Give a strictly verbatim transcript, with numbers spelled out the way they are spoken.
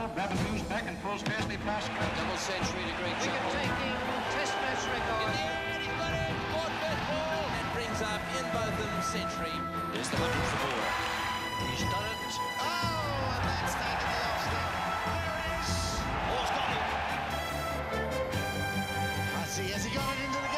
ball. Brabham moves back and pulls Presley past Crouch. Double century to great job. Wicket-taking test match record. And he's got it. One first ball. And brings up in Botham century. There's the hundred for more. He's done it. Oh, and that's taken the off slip. There it is. All's got it. I see. Has he got it into the